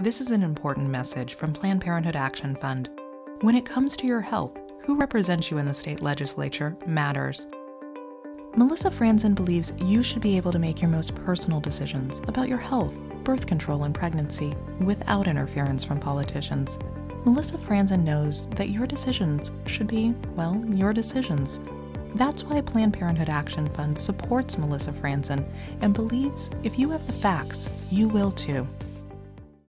This is an important message from Planned Parenthood Action Fund. When it comes to your health, who represents you in the state legislature matters. Melisa Franzen believes you should be able to make your most personal decisions about your health, birth control, and pregnancy without interference from politicians. Melisa Franzen knows that your decisions should be, well, your decisions. That's why Planned Parenthood Action Fund supports Melisa Franzen and believes if you have the facts, you will too.